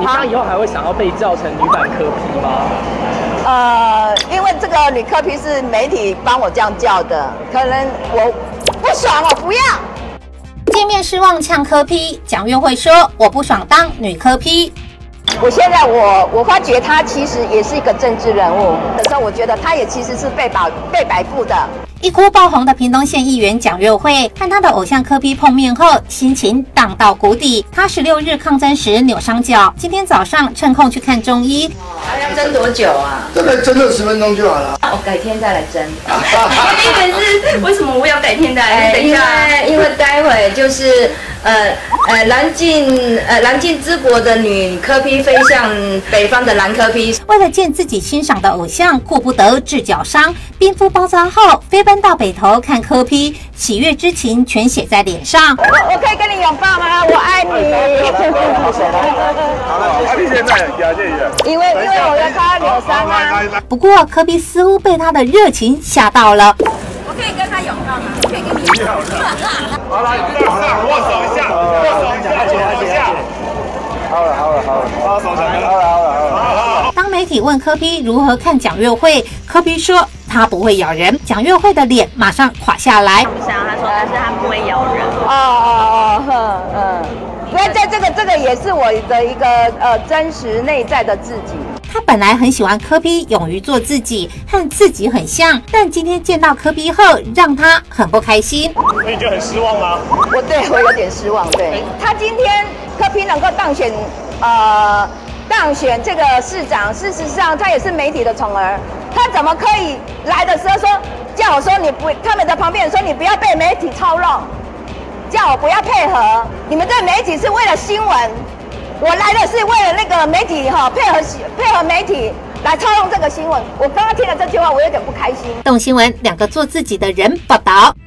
你这样以后还会想要被叫成女版柯 P 吗？ 因为这个女柯 P 是媒体帮我这样叫的，可能我不爽，我不要。 见面失望呛柯 P， 蒋月慧说：“我不爽当女柯 P。” 我现在我发觉他其实也是一个政治人物，有时候我觉得他也其实是被摆布的。 一哭爆红的屏东县议员蒋月慧和他的偶像柯 P 碰面后，心情荡到谷底。他16日抗争时扭伤脚，今天早上趁空去看中医。 还要蒸多久啊？ 大概蒸20分钟就好了。 我改天再来蒸。 第一个是为什么我要改天再来？等一下， 因为待会就是南靖之国的女柯 P 飞向北方的男柯 P。 为了见自己欣赏的偶像，顾不得治脚伤，冰敷包扎后飞奔到北投看柯 P， 喜悦之情全写在脸上。 我可以跟你拥抱吗？我爱你。 好了，你现在因为我要他扭伤啊。 不过柯 P 似乎被他的热情吓到了。 我可以跟他拥抱吗？可以跟你拥抱。 好了，握手一下，握手一下。好了，手成了，好了。 当媒体问柯 P 如何看蒋月慧，柯 P 说他不会咬人，蒋月慧的脸马上垮下来。 不想他说，但是他不会咬人。 因为在这个也是我的一个真实内在的自己。 他本来很喜欢柯 P 勇于做自己，和自己很像，但今天见到柯 P 后，让他很不开心。 那你觉得很失望吗？ 我有点失望。对，他今天柯 P 能够当选这个市长，事实上他也是媒体的宠儿，他怎么可以来的时候说叫我说你不，他们的旁边人说你不要被媒体操弄，叫我不要配合，你们对媒体是为了新闻。我来的是为了那个媒体配合媒体来操弄这个新闻。我刚刚听了这句话，我有点不开心。 动新闻2个做自己的人报道。